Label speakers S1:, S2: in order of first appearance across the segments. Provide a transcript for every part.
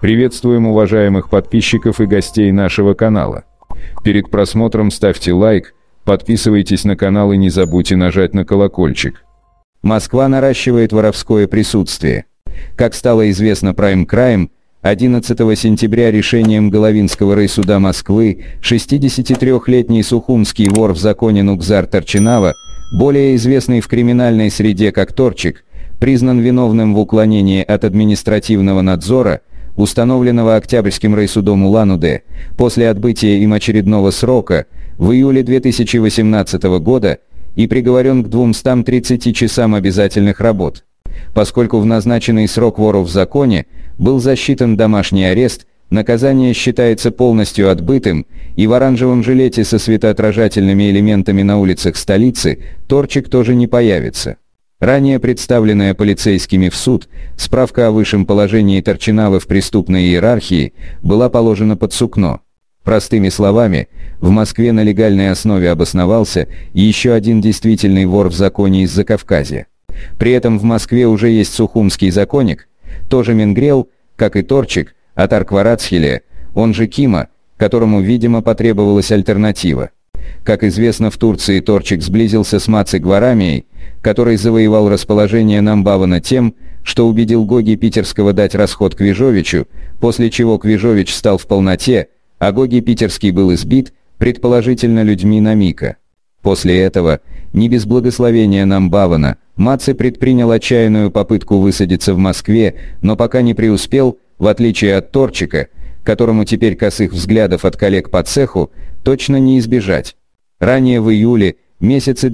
S1: Приветствуем уважаемых подписчиков и гостей нашего канала. Перед просмотром ставьте лайк, подписывайтесь на канал и не забудьте нажать на колокольчик.
S2: Москва наращивает воровское присутствие. Как стало известно Prime Crime, 11 сентября решением Головинского райсуда Москвы 63-летний сухумский вор в законе Нугзар Торчинава, более известный в криминальной среде как Торчик, признан виновным в уклонении от административного надзора, установленного Октябрьским райсудом Улан-Удэ, после отбытия им очередного срока в июле 2018 года и приговорен к 230 часам обязательных работ. Поскольку в назначенный срок вору в законе был засчитан домашний арест, наказание считается полностью отбытым, и в оранжевом жилете со светоотражательными элементами на улицах столицы Торчик тоже не появится. Ранее представленная полицейскими в суд справка о высшем положении Торчинавы в преступной иерархии была положена под сукно. Простыми словами, в Москве на легальной основе обосновался еще один действительный вор в законе из Закавказья. При этом в Москве уже есть сухумский законник, тоже Менгрел, как и Торчик, от Аркварацхеле, он же Кима, которому, видимо, потребовалась альтернатива. Как известно, в Турции Торчик сблизился с Маци Гварамией, который завоевал расположение Намбавана тем, что убедил Гоги Питерского дать расход Квижовичу, после чего Квижович стал в полноте, а Гоги Питерский был избит, предположительно людьми Намика. После этого, не без благословения Намбавана, Маци предпринял отчаянную попытку высадиться в Москве, но пока не преуспел, в отличие от Торчика, которому теперь косых взглядов от коллег по цеху точно не избежать. Ранее в июле месяце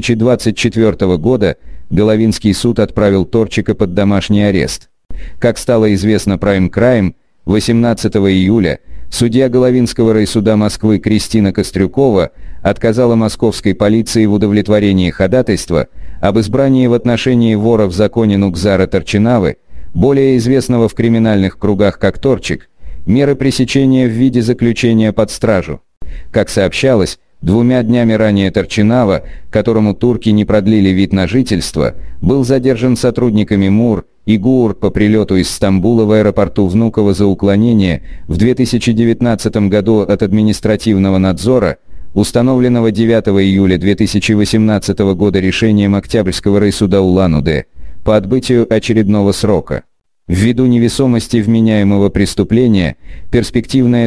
S2: 2024 года Головинский суд отправил Торчика под домашний арест. Как стало известно Prime Crime, 18 июля судья Головинского райсуда Москвы Кристина Кострюкова отказала московской полиции в удовлетворении ходатайства об избрании в отношении вора в законе Нугзара Торчинавы, более известного в криминальных кругах как Торчик, меры пресечения в виде заключения под стражу. Как сообщалось, 2 днями ранее Торчинава, которому турки не продлили вид на жительство, был задержан сотрудниками МУР и ГУР по прилету из Стамбула в аэропорту Внуково за уклонение в 2019 году от административного надзора, установленного 9 июля 2018 года решением Октябрьского райсуда Улан-Удэ по отбытию очередного срока. Ввиду невесомости вменяемого преступления, перспективная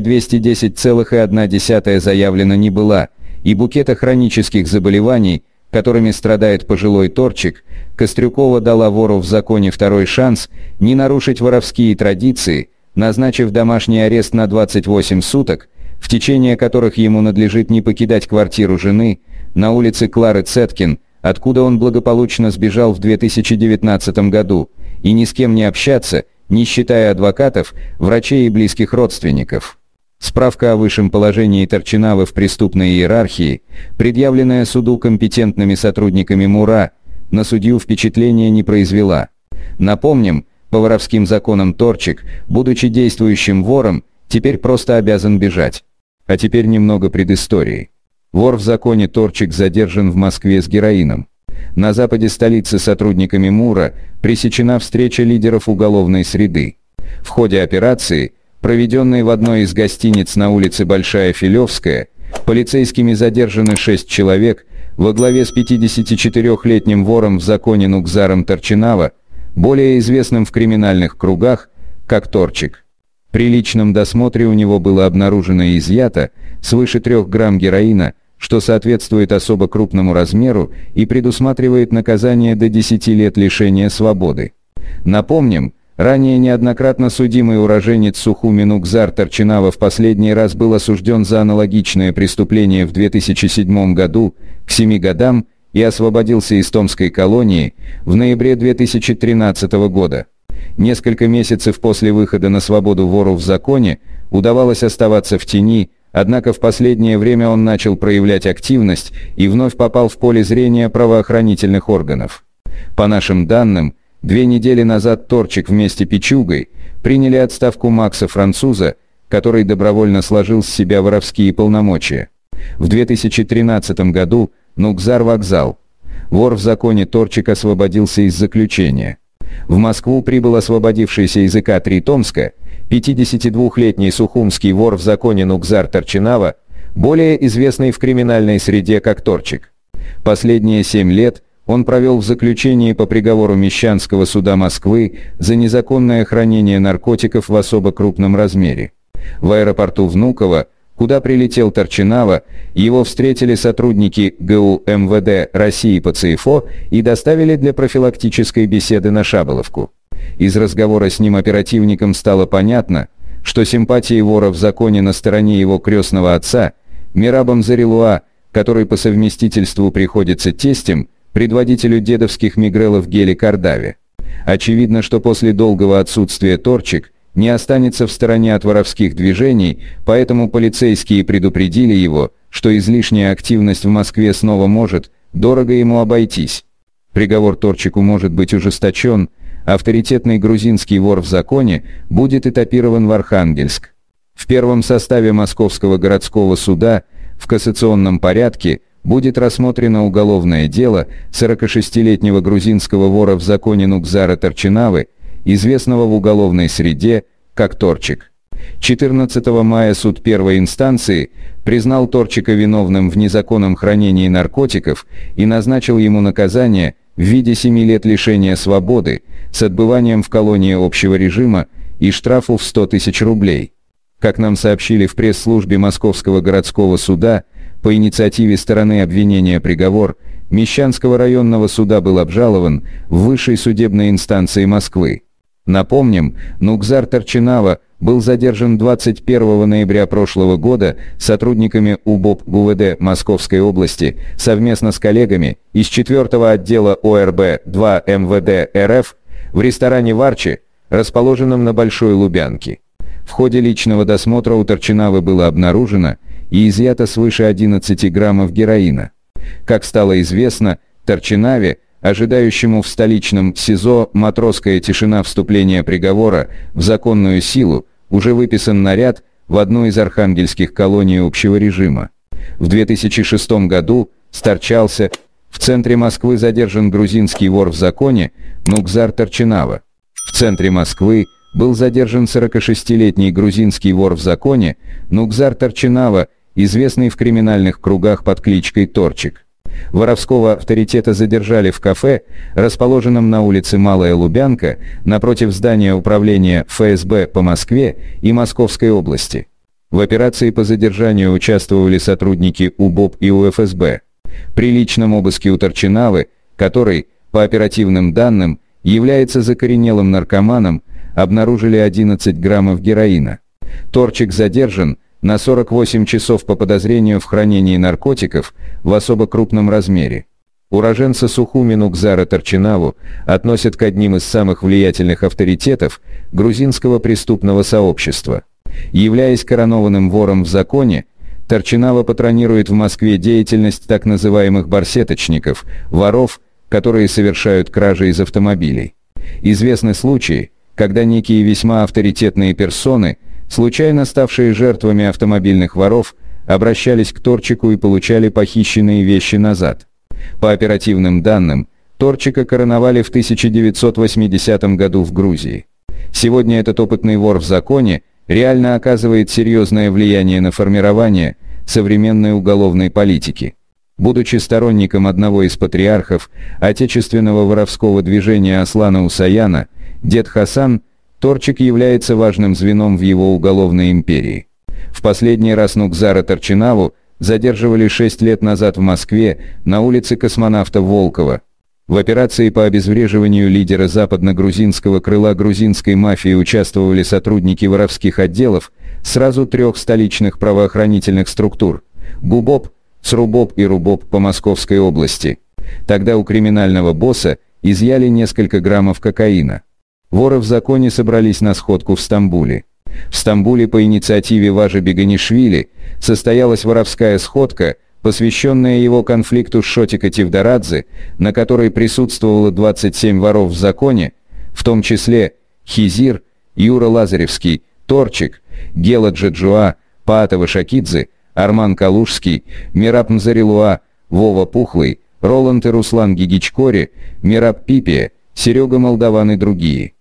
S2: 210,1 заявлена не была, и букета хронических заболеваний, которыми страдает пожилой Торчик, Кострюкова дала вору в законе второй шанс не нарушить воровские традиции, назначив домашний арест на 28 суток, в течение которых ему надлежит не покидать квартиру жены на улице Клары Цеткин, откуда он благополучно сбежал в 2019 году, и ни с кем не общаться, не считая адвокатов, врачей и близких родственников. Справка о высшем положении Торчинавы в преступной иерархии, предъявленная суду компетентными сотрудниками МУРа, на судью впечатления не произвела. Напомним, по воровским законам Торчик, будучи действующим вором, теперь просто обязан бежать. А теперь немного предыстории. Вор в законе Торчик задержан в Москве с героином. На западе столицы сотрудниками МУРа пресечена встреча лидеров уголовной среды. В ходе операции, проведенной в одной из гостиниц на улице Большая Филевская, полицейскими задержаны 6 человек во главе с 54-летним вором в законе Нугзаром Торчинава, более известным в криминальных кругах как Торчик. При личном досмотре у него было обнаружено и изъято свыше 3 грамм героина, что соответствует особо крупному размеру и предусматривает наказание до 10 лет лишения свободы. Напомним, ранее неоднократно судимый уроженец Сухуми Нугзар Торчинава в последний раз был осужден за аналогичное преступление в 2007 году к 7 годам и освободился из Томской колонии в ноябре 2013 года. Несколько месяцев после выхода на свободу вору в законе удавалось оставаться в тени, однако в последнее время он начал проявлять активность и вновь попал в поле зрения правоохранительных органов. По нашим данным, 2 недели назад Торчик вместе с Пичугой приняли отставку Макса Француза, который добровольно сложил с себя воровские полномочия. В 2013 году Нугзар вокзал. Вор в законе Торчик освободился из заключения. В Москву прибыл освободившийся из ИК-3 Томска 52-летний сухумский вор в законе Нугзар Торчинава, более известный в криминальной среде как Торчик. Последние 7 лет он провел в заключении по приговору Мещанского суда Москвы за незаконное хранение наркотиков в особо крупном размере. В аэропорту Внуково, куда прилетел Торчинава, его встретили сотрудники ГУ МВД России по ЦИФО и доставили для профилактической беседы на Шаболовку. Из разговора с ним оперативникам стало понятно, что симпатии вора в законе на стороне его крестного отца, Мерабом Зарилуа, который по совместительству приходится тестем, предводителю дедовских мигрелов Гели Кардаве. Очевидно, что после долгого отсутствия Торчик не останется в стороне от воровских движений, поэтому полицейские предупредили его, что излишняя активность в Москве снова может дорого ему обойтись. Приговор Торчику может быть ужесточен, авторитетный грузинский вор в законе будет этапирован в Архангельск. В первом составе Московского городского суда в кассационном порядке будет рассмотрено уголовное дело 46-летнего грузинского вора в законе Нугзара Торчинавы, известного в уголовной среде как Торчик. 14 мая суд первой инстанции признал Торчика виновным в незаконном хранении наркотиков и назначил ему наказание в виде 7 лет лишения свободы с отбыванием в колонии общего режима и штрафу в 100 тысяч рублей. Как нам сообщили в пресс-службе Московского городского суда, по инициативе стороны обвинения приговор Мещанского районного суда был обжалован в высшей судебной инстанции Москвы. Напомним, Нугзар Торчинава был задержан 21 ноября прошлого года сотрудниками УБОП ГУВД Московской области совместно с коллегами из 4-го отдела ОРБ-2 МВД РФ в ресторане «Варчи», расположенном на Большой Лубянке. В ходе личного досмотра у Торчинавы было обнаружено и изъято свыше 11 граммов героина. Как стало известно, Торчинаве, ожидающему в столичном СИЗО «Матросская тишина» вступления приговора в законную силу, уже выписан наряд в одну из архангельских колоний общего режима. В 2006 году сторчался, в центре Москвы задержан грузинский вор в законе Нугзар Торчинава. В центре Москвы был задержан 46-летний грузинский вор в законе Нугзар Торчинава, известный в криминальных кругах под кличкой Торчик. Воровского авторитета задержали в кафе, расположенном на улице Малая Лубянка, напротив здания управления ФСБ по Москве и Московской области. В операции по задержанию участвовали сотрудники УБОП и УФСБ. При личном обыске у Торчинавы, который, по оперативным данным, является закоренелым наркоманом, обнаружили 11 граммов героина. Торчик задержан на 48 часов по подозрению в хранении наркотиков в особо крупном размере. Уроженца Сухуми Нугзара Торчинаву относят к одним из самых влиятельных авторитетов грузинского преступного сообщества. Являясь коронованным вором в законе, Торчинава патронирует в Москве деятельность так называемых барсеточников, воров, которые совершают кражи из автомобилей. Известны случаи, когда некие весьма авторитетные персоны, случайно ставшие жертвами автомобильных воров, обращались к Торчику и получали похищенные вещи назад. По оперативным данным, Торчика короновали в 1980 году в Грузии. Сегодня этот опытный вор в законе реально оказывает серьезное влияние на формирование современной уголовной политики. Будучи сторонником одного из патриархов отечественного воровского движения Аслана Усаяна, дед Хасан, Торчик является важным звеном в его уголовной империи. В последний раз Нугзара Торчинаву задерживали 6 лет назад в Москве на улице Космонавта Волкова. В операции по обезвреживанию лидера западно-грузинского крыла грузинской мафии участвовали сотрудники воровских отделов сразу 3 столичных правоохранительных структур – ГУБОП, СРУБОП и РУБОП по Московской области. Тогда у криминального босса изъяли несколько граммов кокаина. Воры в законе собрались на сходку в Стамбуле. В Стамбуле по инициативе Важи Беганишвили состоялась воровская сходка, посвященная его конфликту с Шотико Тевдорадзе, на которой присутствовало 27 воров в законе, в том числе Хизир, Юра Лазаревский, Торчик, Гела Джаджуа, Паатова Шакидзе, Арман Калужский, Мераб Мзарилуа, Вова Пухлый, Роланд и Руслан Гигичкори, Мераб Пипия, Серега Молдаван и другие.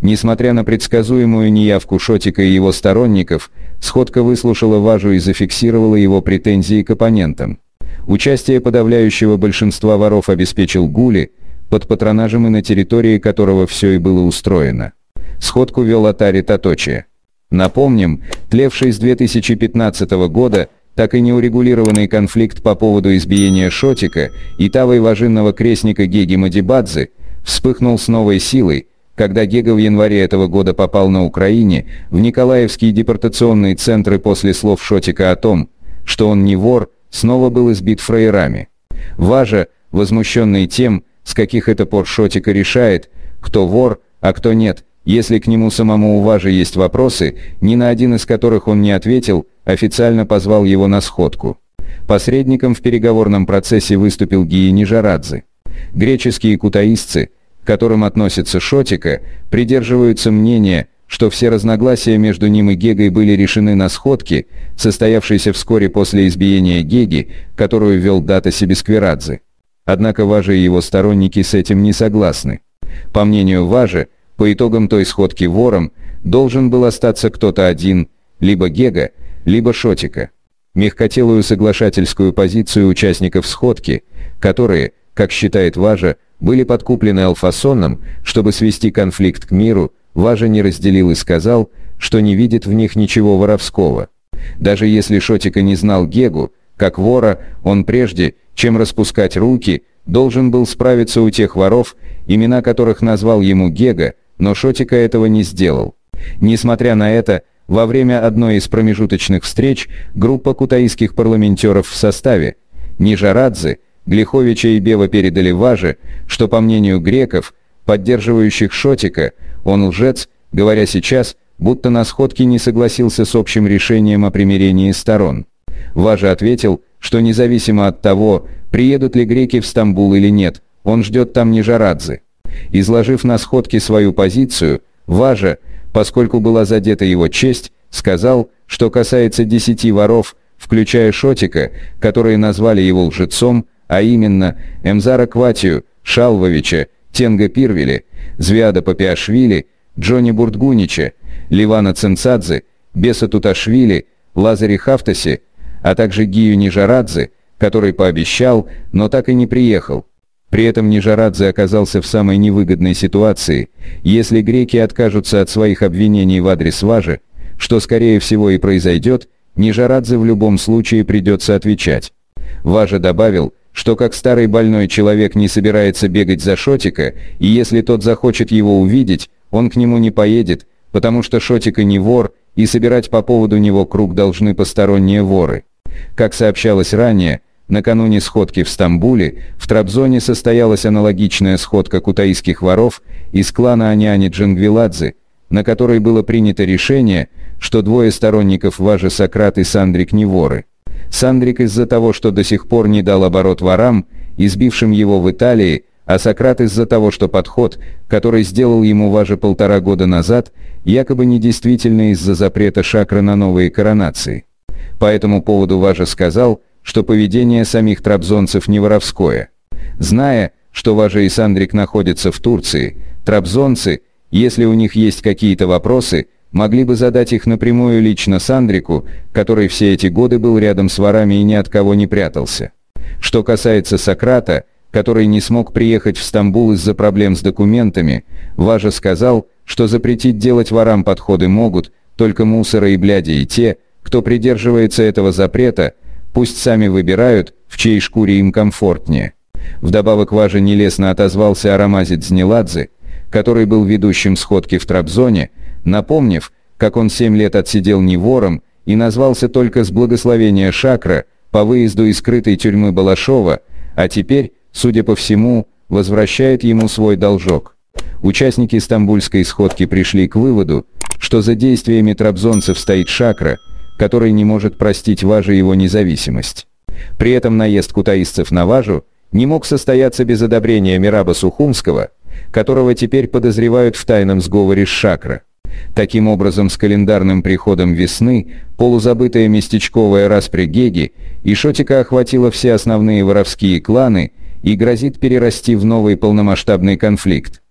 S2: Несмотря на предсказуемую неявку Шотика и его сторонников, сходка выслушала Важу и зафиксировала его претензии к оппонентам. Участие подавляющего большинства воров обеспечил Гули, под патронажем и на территории которого все и было устроено. Сходку вел Атари Таточи. Напомним, тлевший с 2015 года так и неурегулированный конфликт по поводу избиения Шотика и тавой важинного крестника Геги Мадибадзе вспыхнул с новой силой, когда Гега в январе этого года попал на Украине в Николаевские депортационные центры после слов Шотика о том, что он не вор, снова был избит фраерами. Важа, возмущенный тем, с каких это пор Шотика решает, кто вор, а кто нет, если к нему самому у Важи есть вопросы, ни на один из которых он не ответил, официально позвал его на сходку. Посредником в переговорном процессе выступил Гии Нижарадзе. Греческие кутаисцы, к которым относится Шотика, придерживаются мнения, что все разногласия между ним и Гегой были решены на сходке, состоявшейся вскоре после избиения Геги, которую вел Дата Себескверадзе. Однако Важа и его сторонники с этим не согласны. По мнению Важи, по итогам той сходки вором должен был остаться кто-то один, либо Гега, либо Шотика. Мягкотелую соглашательскую позицию участников сходки, которые, как считает Важа, были подкуплены Алфасоном, чтобы свести конфликт к миру, Важа не разделил и сказал, что не видит в них ничего воровского. Даже если Шотика не знал Гегу, как вора, он прежде, чем распускать руки, должен был справиться у тех воров, имена которых назвал ему Гега, но Шотика этого не сделал. Несмотря на это, во время одной из промежуточных встреч группа кутаисских парламентеров в составе Нижарадзе, Глиховича и Бева передали Важе, что, по мнению греков, поддерживающих Шотика, он лжец, говоря сейчас, будто на сходке не согласился с общим решением о примирении сторон. Важа ответил, что независимо от того, приедут ли греки в Стамбул или нет, он ждет там Нижарадзе. Изложив на сходке свою позицию, Важа, поскольку была задета его честь, сказал, что касается 10 воров, включая Шотика, которые назвали его лжецом, а именно Эмзара Кватию, Шалвовича, Тенга Пирвели, Звиада Папиашвили, Джони Бурдгунича, Ливана Ценцадзе, Беса Туташвили, Лазари Хафтаси, а также Гию Нижарадзе, который пообещал, но так и не приехал. При этом Нижарадзе оказался в самой невыгодной ситуации, если греки откажутся от своих обвинений в адрес Важи, что скорее всего и произойдет, Нижарадзе в любом случае придется отвечать. Важа добавил, что как старый больной человек не собирается бегать за Шотика, и если тот захочет его увидеть, он к нему не поедет, потому что Шотика не вор, и собирать по поводу него круг должны посторонние воры. Как сообщалось ранее, накануне сходки в Стамбуле, в Трабзоне состоялась аналогичная сходка кутаисских воров из клана Аняни Джангвиладзе, на которой было принято решение, что двое сторонников Важи Сократ и Сандрик не воры. Сандрик из-за того, что до сих пор не дал оборот ворам, избившим его в Италии, а Сократ из-за того, что подход, который сделал ему Важа 1,5 года назад, якобы недействительный из-за запрета шакры на новые коронации. По этому поводу Важа сказал, что поведение самих трабзонцев не воровское. Зная, что Важа и Сандрик находятся в Турции, трабзонцы, если у них есть какие-то вопросы, могли бы задать их напрямую лично Сандрику, который все эти годы был рядом с ворами и ни от кого не прятался. Что касается Сократа, который не смог приехать в Стамбул из-за проблем с документами, Важа сказал, что запретить делать ворам подходы могут только мусоры и бляди, и те, кто придерживается этого запрета, пусть сами выбирают, в чьей шкуре им комфортнее. Вдобавок Важа нелестно отозвался о Рамазе Дзниладзе, который был ведущим сходки в Трабзоне, напомнив, как он 7 лет отсидел не вором и назвался только с благословения Шакра по выезду из скрытой тюрьмы Балашова, а теперь, судя по всему, возвращает ему свой должок. Участники стамбульской сходки пришли к выводу, что за действиями трабзонцев стоит Шакра, который не может простить Важе его независимость. При этом наезд кутаисцев на Важу не мог состояться без одобрения Мираба Сухумского, которого теперь подозревают в тайном сговоре с Шакра. Таким образом, с календарным приходом весны полузабытая местечковая распря Геги и Шотика охватила все основные воровские кланы и грозит перерасти в новый полномасштабный конфликт.